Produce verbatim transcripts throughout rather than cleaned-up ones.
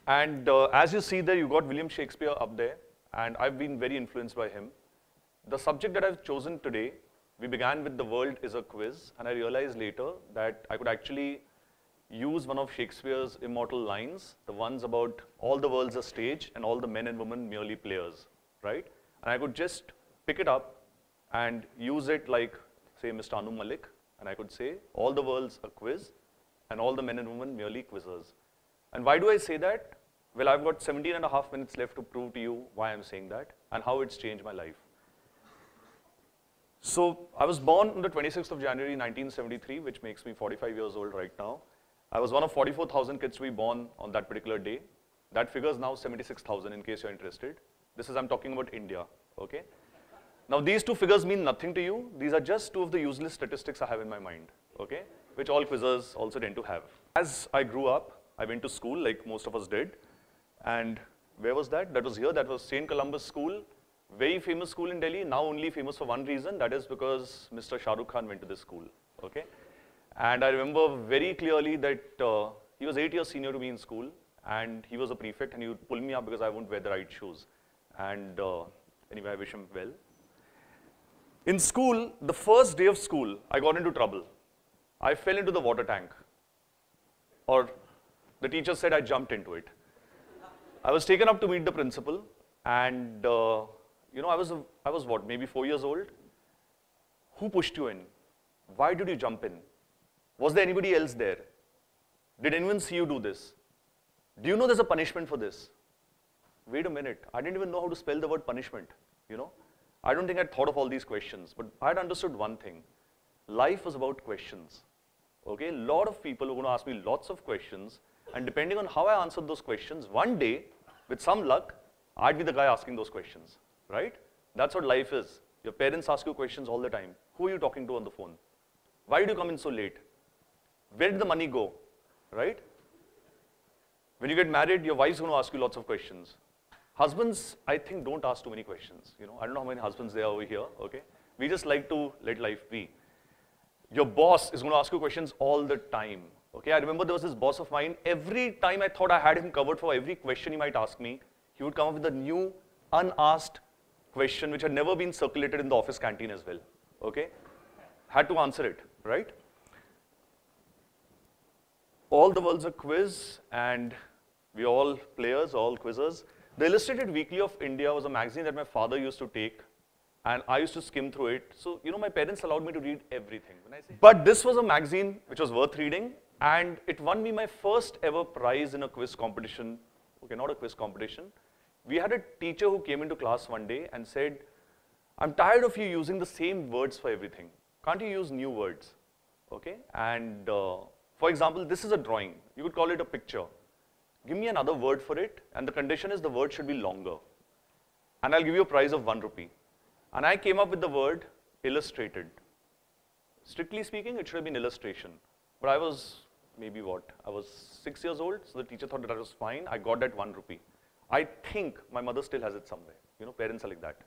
And uh, as you see there, you got William Shakespeare up there, and I've been very influenced by him. The subject that I've chosen today, we began with the world is a quiz, and I realized later that I could actually use one of Shakespeare's immortal lines, the ones about all the world's a stage and all the men and women merely players, right? And I could just pick it up and use it like, say, Mister Anu Malik, and I could say, all the world's a quiz and all the men and women merely quizzers. And why do I say that? Well, I've got seventeen and a half minutes left to prove to you why I'm saying that and how it's changed my life. So I was born on the twenty-sixth of January nineteen seventy-three, which makes me forty-five years old right now. I was one of forty-four thousand kids to be born on that particular day. That figure is now seventy-six thousand in case you're interested. This is, I'm talking about India, okay? Now these two figures mean nothing to you. These are just two of the useless statistics I have in my mind, okay? Which all quizzers also tend to have. As I grew up, I went to school like most of us did. And where was that? That was here, that was Saint Columbus School. Very famous school in Delhi, now only famous for one reason, that is because Mister Shah Rukh Khan went to this school, okay? And I remember very clearly that uh, he was eight years senior to me in school, and he was a prefect, and he would pull me up because I wouldn't wear the right shoes. And uh, anyway, I wish him well. In school, the first day of school, I got into trouble. I fell into the water tank, or the teacher said I jumped into it. I was taken up to meet the principal, and uh, you know, I was, a, I was what, maybe four years old? Who pushed you in? Why did you jump in? Was there anybody else there? Did anyone see you do this? Do you know there's a punishment for this? Wait a minute, I didn't even know how to spell the word punishment, you know? I don't think I'd thought of all these questions, but I'd understood one thing. Life was about questions, okay? A lot of people were going to ask me lots of questions, and depending on how I answered those questions, one day, with some luck, I'd be the guy asking those questions, right? That's what life is. Your parents ask you questions all the time. Who are you talking to on the phone? Why did you come in so late? Where did the money go, right? When you get married, your wife's going to ask you lots of questions. Husbands, I think, don't ask too many questions. You know, I don't know how many husbands there are over here, okay? We just like to let life be. Your boss is going to ask you questions all the time, okay? I remember there was this boss of mine, every time I thought I had him covered for every question he might ask me, he would come up with a new, unasked question which had never been circulated in the office canteen as well, okay? Had to answer it, right? All the world's a quiz, and we're all players, all quizzers. The Illustrated Weekly of India was a magazine that my father used to take, and I used to skim through it. So, you know, my parents allowed me to read everything. When I say but this was a magazine which was worth reading, and it won me my first ever prize in a quiz competition. Okay, not a quiz competition. We had a teacher who came into class one day and said, I'm tired of you using the same words for everything. Can't you use new words? Okay, and uh, for example, this is a drawing. You could call it a picture. Give me another word for it, and the condition is the word should be longer. And I'll give you a prize of one rupee. And I came up with the word illustrated. Strictly speaking, it should have been illustration. But I was maybe what? I was six years old, so the teacher thought that I was fine. I got that one rupee. I think my mother still has it somewhere. You know, parents are like that.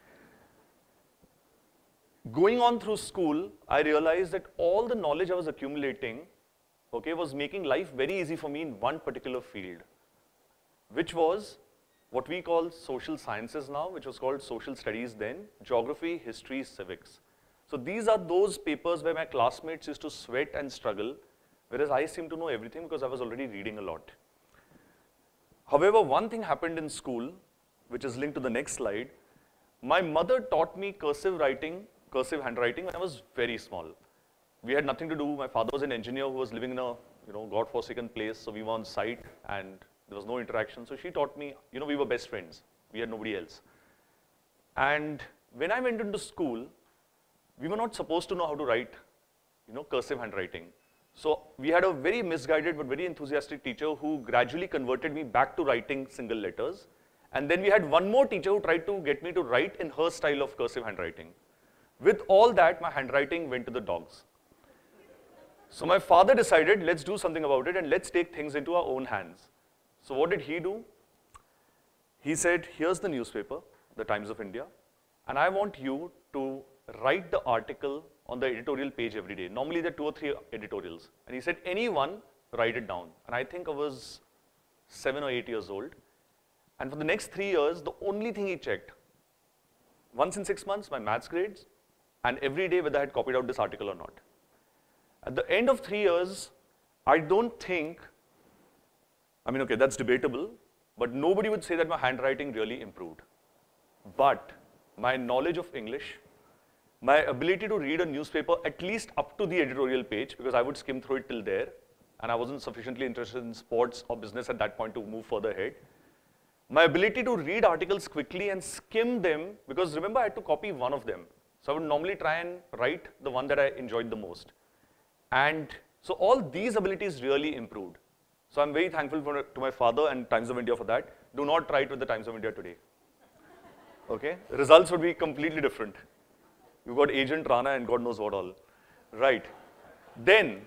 Going on through school, I realized that all the knowledge I was accumulating, okay, was making life very easy for me in one particular field, which was what we call social sciences now, which was called social studies then, geography, history, civics. So these are those papers where my classmates used to sweat and struggle, whereas I seemed to know everything because I was already reading a lot. However, one thing happened in school, which is linked to the next slide. My mother taught me cursive writing, cursive handwriting when I was very small. We had nothing to do. My father was an engineer who was living in a you know, God-forsaken place, so we were on site and there was no interaction. So she taught me, you know, we were best friends. We had nobody else. And when I went into school, we were not supposed to know how to write, you know, cursive handwriting. So we had a very misguided but very enthusiastic teacher who gradually converted me back to writing single letters. And then we had one more teacher who tried to get me to write in her style of cursive handwriting. With all that, my handwriting went to the dogs. So my father decided, let's do something about it and let's take things into our own hands. So what did he do? He said, here's the newspaper, the Times of India, and I want you to write the article on the editorial page every day. Normally there are two or three editorials. And he said, anyone, write it down. And I think I was seven or eight years old. And for the next three years, the only thing he checked, once in six months, my maths grades, and every day whether I had copied out this article or not. At the end of three years, I don't think, I mean, okay, that's debatable, but nobody would say that my handwriting really improved. But my knowledge of English, my ability to read a newspaper at least up to the editorial page, because I would skim through it till there, and I wasn't sufficiently interested in sports or business at that point to move further ahead. My ability to read articles quickly and skim them, because remember I had to copy one of them. So I would normally try and write the one that I enjoyed the most. And so all these abilities really improved. So I'm very thankful for, to my father and Times of India for that. Do not try it with the Times of India today. Okay? Results would be completely different. You've got Agent Rana and God knows what all. Right. Then,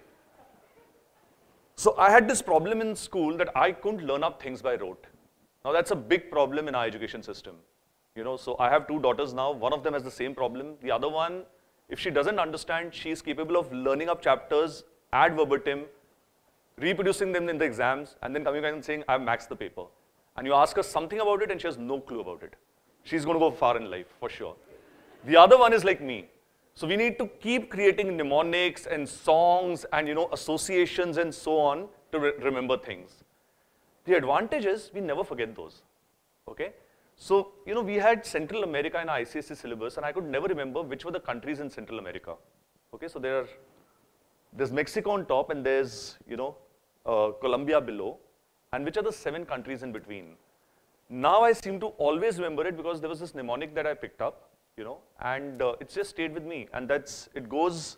so I had this problem in school that I couldn't learn up things by rote. Now that's a big problem in our education system. You know, so I have two daughters now. One of them has the same problem. The other one, if she doesn't understand, she is capable of learning up chapters ad verbatim, reproducing them in the exams, and then coming back and saying, I've maxed the paper. And you ask her something about it and she has no clue about it. She's going to go far in life, for sure. The other one is like me. So we need to keep creating mnemonics and songs and, you know, associations and so on to re remember things. The advantage is we never forget those, okay? So, you know, we had Central America in our I C S E syllabus, and I could never remember which were the countries in Central America, okay? So there are, there's Mexico on top, and there's, you know, uh, Colombia below, and which are the seven countries in between. Now I seem to always remember it because there was this mnemonic that I picked up, you know, and uh, it's just stayed with me, and that's, it goes,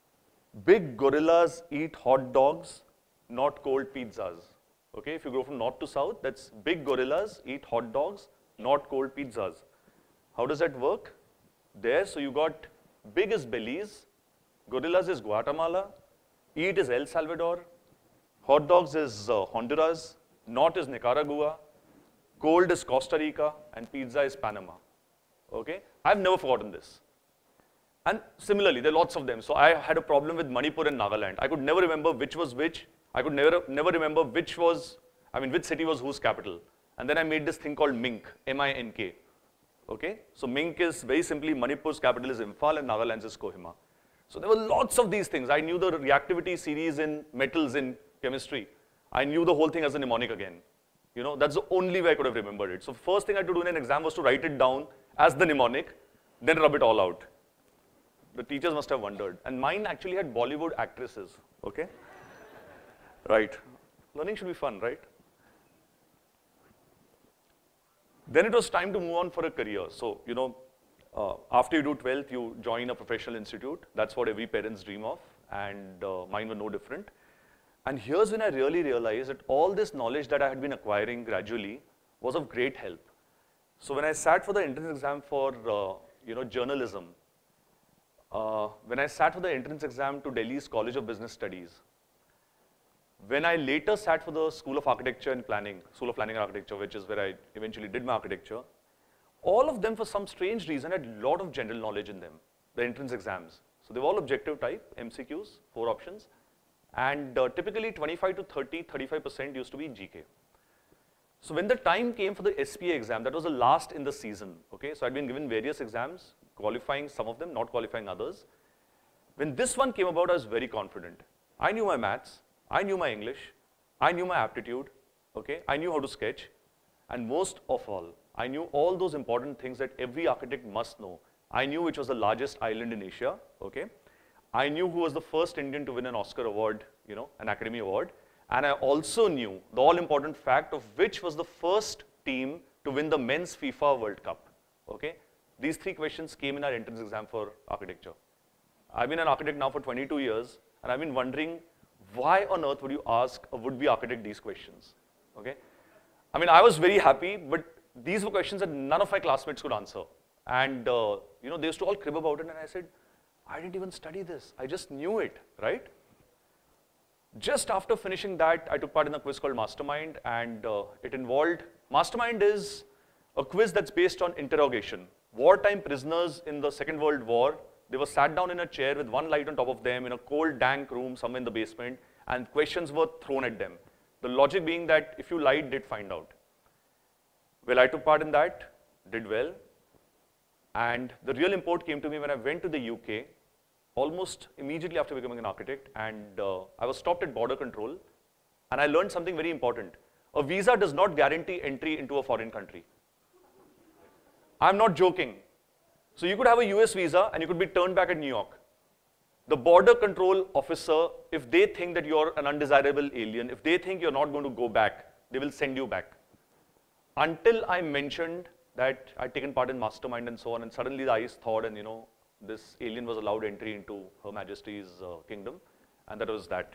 big gorillas eat hot dogs, not cold pizzas. Okay, if you go from north to south, that's big gorillas eat hot dogs, not cold pizzas. How does that work? There, so you got big is Belize, gorillas is Guatemala, eat is El Salvador, hot dogs is uh, Honduras, not is Nicaragua, cold is Costa Rica, and pizza is Panama. Okay, I've never forgotten this. And similarly, there are lots of them. So I had a problem with Manipur and Nagaland. I could never remember which was which. I could never, never remember which was, I mean, which city was whose capital. And then I made this thing called Mink, M I N K. Okay? So Mink is very simply Manipur's capital is Imphal and Nagaland's is Kohima. So there were lots of these things. I knew the reactivity series in metals in chemistry. I knew the whole thing as a mnemonic again. You know, that's the only way I could have remembered it. So first thing I had to do in an exam was to write it down as the mnemonic, then rub it all out. The teachers must have wondered. And mine actually had Bollywood actresses. Okay? Right. Learning should be fun, right? Then it was time to move on for a career. So, you know, uh, after you do twelfth, you join a professional institute. That's what every parent's dream of, and uh, mine were no different. And here's when I really realized that all this knowledge that I had been acquiring gradually was of great help. So when I sat for the entrance exam for, uh, you know, journalism, uh, when I sat for the entrance exam to Delhi's College of Business Studies, when I later sat for the School of Architecture and Planning, School of Planning and Architecture, which is where I eventually did my architecture, all of them for some strange reason had a lot of general knowledge in them, the entrance exams. So they were all objective type, M C Qs, four options, and uh, typically twenty-five to thirty, thirty-five percent used to be G K. So when the time came for the S P A exam, that was the last in the season, okay? So I'd been given various exams, qualifying some of them, not qualifying others. When this one came about, I was very confident. I knew my maths, I knew my English, I knew my aptitude, okay? I knew how to sketch, and most of all, I knew all those important things that every architect must know. I knew which was the largest island in Asia, okay? I knew who was the first Indian to win an Oscar award, you know, an Academy Award, and I also knew the all-important fact of which was the first team to win the men's FIFA World Cup, okay? These three questions came in our entrance exam for architecture. I've been an architect now for twenty-two years, and I've been wondering, why on earth would you ask a would-be architect these questions, okay? I mean, I was very happy, but these were questions that none of my classmates could answer. And, uh, you know, they used to all crib about it, and I said, I didn't even study this. I just knew it, right? Just after finishing that, I took part in a quiz called Mastermind, and uh, it involved, Mastermind is a quiz that's based on interrogation. Wartime prisoners in the Second World War, they were sat down in a chair with one light on top of them in a cold, dank room somewhere in the basement, and questions were thrown at them. The logic being that if you lied, they'd find out. Well, I took part in that, did well. And the real import came to me when I went to the U K, almost immediately after becoming an architect, and uh, I was stopped at border control, and I learned something very important. A visa does not guarantee entry into a foreign country. I'm not joking. So you could have a U S visa and you could be turned back at New York. The border control officer, if they think that you're an undesirable alien, if they think you're not going to go back, they will send you back. Until I mentioned that I'd taken part in Mastermind and so on, and suddenly the eyes thawed and, you know, this alien was allowed entry into Her Majesty's uh, kingdom, and that was that.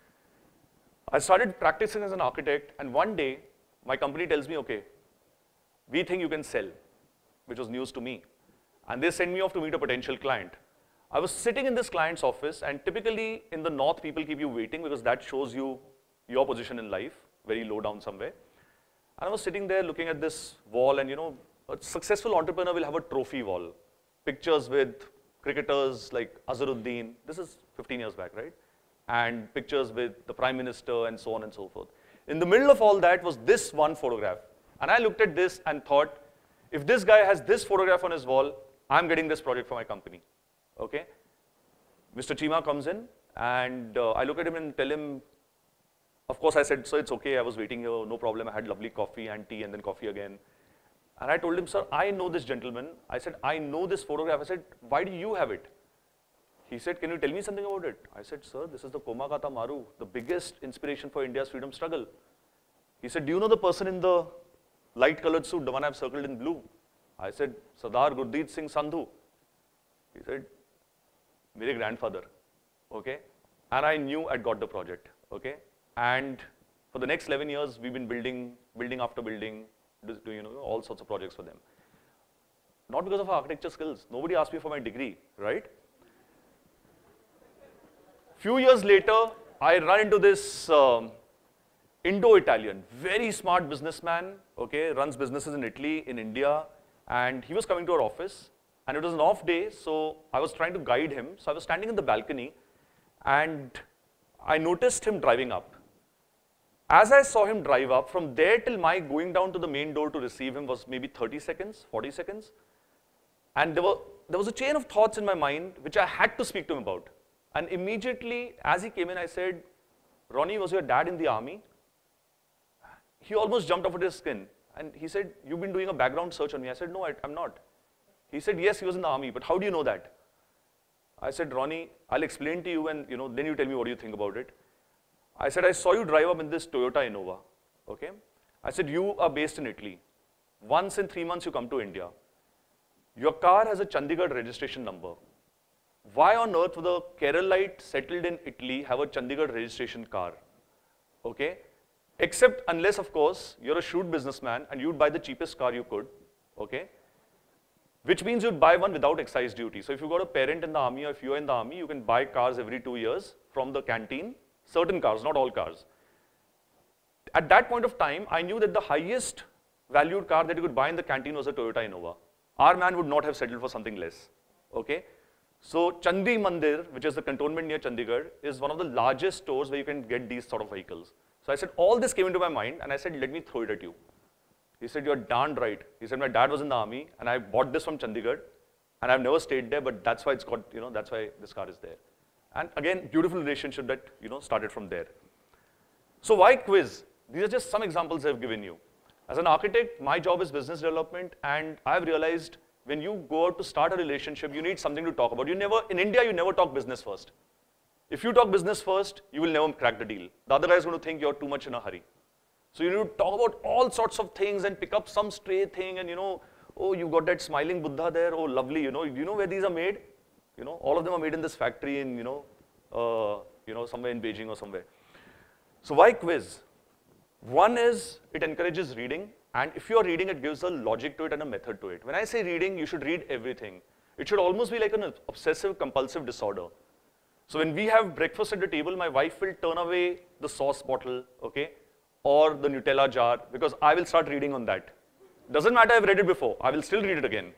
I started practicing as an architect, and one day, my company tells me, okay, we think you can sell, which was news to me. And they send me off to meet a potential client. I was sitting in this client's office, and typically in the north, people keep you waiting because that shows you your position in life, very low down somewhere. And I was sitting there looking at this wall, and you know, a successful entrepreneur will have a trophy wall. Pictures with cricketers like Azharuddin, this is fifteen years back, right? And pictures with the Prime Minister and so on and so forth. In the middle of all that was this one photograph. And I looked at this and thought, if this guy has this photograph on his wall, I'm getting this project for my company, okay? Mister Chima comes in, and uh, I look at him and tell him, of course I said, so it's okay, I was waiting here, no problem, I had lovely coffee and tea and then coffee again. And I told him, sir, I know this gentleman. I said, I know this photograph. I said, why do you have it? He said, can you tell me something about it? I said, sir, this is the Komagata Maru, the biggest inspiration for India's freedom struggle. He said, do you know the person in the light colored suit, the one I've circled in blue? I said, Sardar Gurdeep Singh Sandhu. He said, my grandfather, okay? And I knew I'd got the project, okay? And for the next eleven years, we've been building, building after building, doing, you know, all sorts of projects for them. Not because of our architecture skills. Nobody asked me for my degree, right? Few years later, I run into this um, Indo-Italian, very smart businessman, okay, runs businesses in Italy, in India, and he was coming to our office, and it was an off day, so I was trying to guide him. So I was standing in the balcony, and I noticed him driving up. As I saw him drive up, from there till my going down to the main door to receive him was maybe thirty seconds, forty seconds. And there, were, there was a chain of thoughts in my mind which I had to speak to him about. And immediately, as he came in, I said, Ronnie, was your dad in the army? He almost jumped off at his skin. And he said, you've been doing a background search on me. I said, no, I, I'm not. He said, yes, he was in the army, but how do you know that? I said, Ronnie, I'll explain to you, and you know, then you tell me what do you think about it. I said, I saw you drive up in this Toyota Innova, okay? I said, you are based in Italy. Once in three months, you come to India. Your car has a Chandigarh registration number. Why on earth would a Keralite settled in Italy have a Chandigarh registration car, okay? Except unless, of course, you're a shrewd businessman and you'd buy the cheapest car you could, okay? Which means you'd buy one without excise duty. So if you've got a parent in the army, or if you're in the army, you can buy cars every two years from the canteen. Certain cars, not all cars. At that point of time, I knew that the highest valued car that you could buy in the canteen was a Toyota Innova. Our man would not have settled for something less, okay? So Chandi Mandir, which is the cantonment near Chandigarh, is one of the largest stores where you can get these sort of vehicles. So I said, all this came into my mind, and I said, let me throw it at you. He said, you're darned right. He said, my dad was in the army, and I bought this from Chandigarh, and I've never stayed there, but that's why it's got, you know, that's why this car is there. And again, beautiful relationship that, you know, started from there. So why quiz? These are just some examples I've given you. As an architect, my job is business development, and I've realized when you go out to start a relationship, you need something to talk about. You never, in India, you never talk business first. If you talk business first, you will never crack the deal. The other guy is going to think you're too much in a hurry. So you need to talk about all sorts of things and pick up some stray thing and, you know, oh, you got that smiling Buddha there, oh, lovely, you know, you know where these are made? You know, all of them are made in this factory in, you know, uh, you know, somewhere in Beijing or somewhere. So why quiz? One is it encourages reading, and if you're reading, it gives a logic to it and a method to it. When I say reading, you should read everything. It should almost be like an obsessive compulsive disorder. So when we have breakfast at the table, my wife will turn away the sauce bottle, okay, or the Nutella jar, because I will start reading on that. Doesn't matter I've read it before, I will still read it again.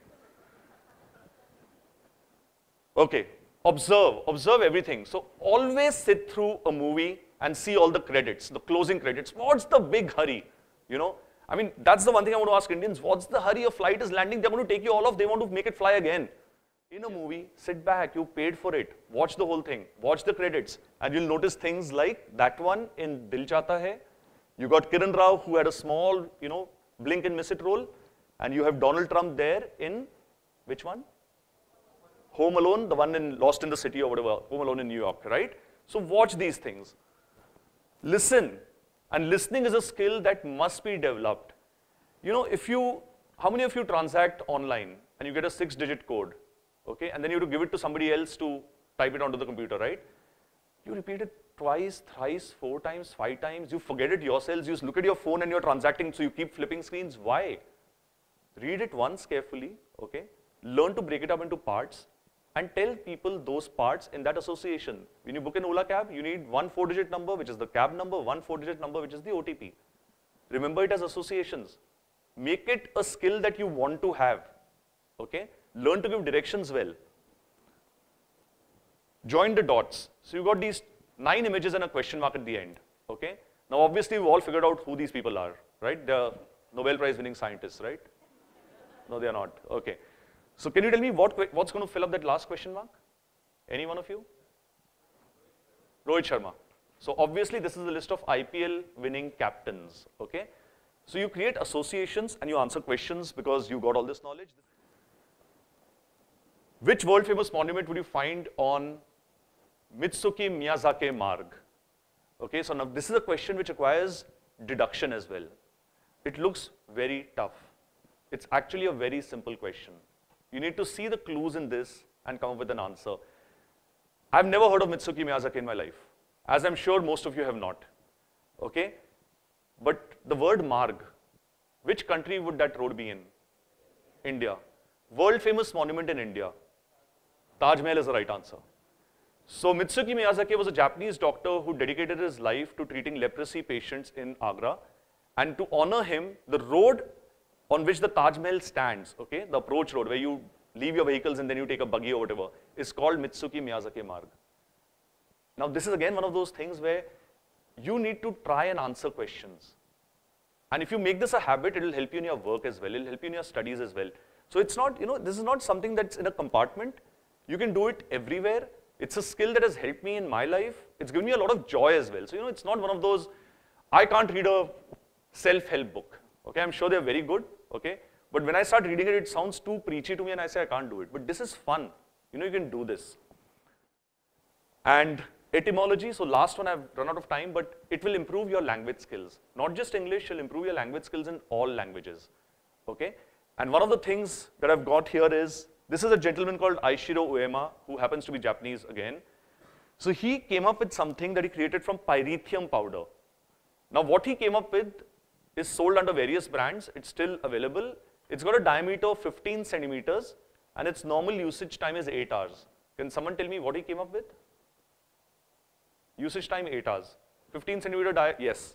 Okay, observe, observe everything. So always sit through a movie and see all the credits, the closing credits. What's the big hurry? You know, I mean, that's the one thing I want to ask Indians. What's the hurry? A flight is landing, they're going to take you all off, they want to make it fly again. In a movie, sit back, you paid for it, watch the whole thing, watch the credits, and you'll notice things like that one in Dil Chahta Hai. You got Kiran Rao, who had a small, you know, blink and miss it role, and you have Donald Trump there in, which one? Home Alone, the one in Lost in the City or whatever, Home Alone in New York, right? So watch these things. Listen, and listening is a skill that must be developed. You know, if you, how many of you transact online and you get a six digit code, okay, and then you have to give it to somebody else to type it onto the computer, right? You repeat it twice, thrice, four times, five times, you forget it yourselves, you just look at your phone and you're transacting, so you keep flipping screens. Why? Read it once carefully, okay? Learn to break it up into parts and tell people those parts in that association. When you book an Ola cab, you need one four digit number, which is the cab number, one four digit number, which is the O T P. Remember it as associations. Make it a skill that you want to have, okay? Learn to give directions well. Join the dots. So you got these nine images and a question mark at the end, okay? Now obviously we've all figured out who these people are, right? They're Nobel Prize winning scientists, right? No, they are not, okay. So can you tell me what, what's going to fill up that last question mark? Any one of you? Rohit Sharma. So obviously this is a list of I P L winning captains, okay? So you create associations and you answer questions because you got all this knowledge. Which world famous monument would you find on Mitsuki Miyazaki Marg? Okay, so now this is a question which requires deduction as well. It looks very tough. It's actually a very simple question. You need to see the clues in this and come up with an answer. I've never heard of Mitsuki Miyazaki in my life, as I'm sure most of you have not. Okay? But the word Marg, which country would that road be in? India. World famous monument in India. Taj Mahal is the right answer. So Mitsuki Miyazaki was a Japanese doctor who dedicated his life to treating leprosy patients in Agra. And to honor him, the road on which the Taj Mahal stands, okay, the approach road where you leave your vehicles and then you take a buggy or whatever, is called Mitsuki Miyazaki Marg. Now this is again one of those things where you need to try and answer questions. And if you make this a habit, it will help you in your work as well, it will help you in your studies as well. So it's not, you know, this is not something that's in a compartment. You can do it everywhere. It's a skill that has helped me in my life. It's given me a lot of joy as well. So, you know, it's not one of those, I can't read a self-help book. Okay, I'm sure they're very good, okay? But when I start reading it, it sounds too preachy to me and I say I can't do it. But this is fun. You know, you can do this. And etymology, so last one I've run out of time, but it will improve your language skills. Not just English, it'll improve your language skills in all languages, okay? And one of the things that I've got here is, this is a gentleman called Aishiro Uema, who happens to be Japanese again. So he came up with something that he created from pyrethium powder. Now what he came up with is sold under various brands. It's still available. It's got a diameter of fifteen centimeters and its normal usage time is eight hours. Can someone tell me what he came up with? Usage time eight hours. fifteen centimeter di, yes.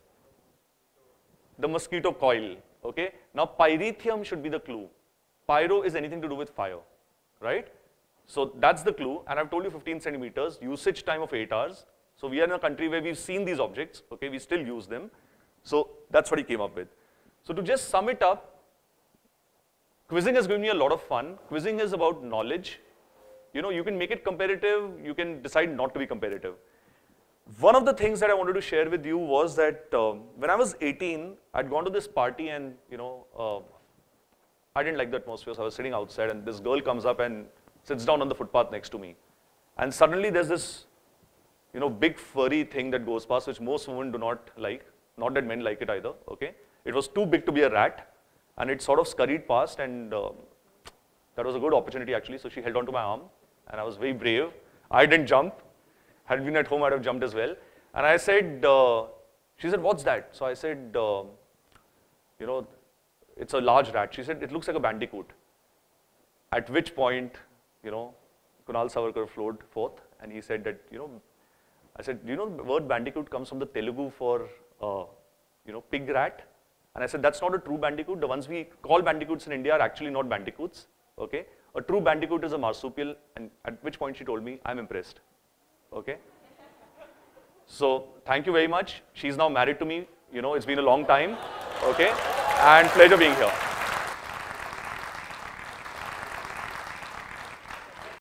The mosquito coil, okay? Now pyrethium should be the clue. Pyro is anything to do with fire, right? So that's the clue, and I've told you fifteen centimeters, usage time of eight hours. So we are in a country where we've seen these objects, okay, we still use them. So that's what he came up with. So to just sum it up, quizzing has given me a lot of fun. Quizzing is about knowledge. You know, you can make it competitive, you can decide not to be competitive. One of the things that I wanted to share with you was that um, when I was eighteen, I'd gone to this party and, you know, uh, I didn't like the atmosphere, so I was sitting outside and this girl comes up and sits down on the footpath next to me. And suddenly there's this, you know, big furry thing that goes past, which most women do not like. Not that men like it either, okay? It was too big to be a rat, and it sort of scurried past, and uh, that was a good opportunity actually. So she held onto my arm, and I was very brave. I didn't jump. Had been at home, I'd have jumped as well. And I said, uh, she said, what's that? So I said, uh, you know, it's a large rat. She said, it looks like a bandicoot. At which point, you know, Kunal Savarkar flowed forth, and he said that, you know, I said, do you know the word bandicoot comes from the Telugu for, uh, you know, pig rat? And I said, that's not a true bandicoot. The ones we call bandicoots in India are actually not bandicoots, okay? A true bandicoot is a marsupial, and at which point she told me, I'm impressed, okay? So thank you very much. She's now married to me. You know, it's been a long time. Okay, and pleasure being here.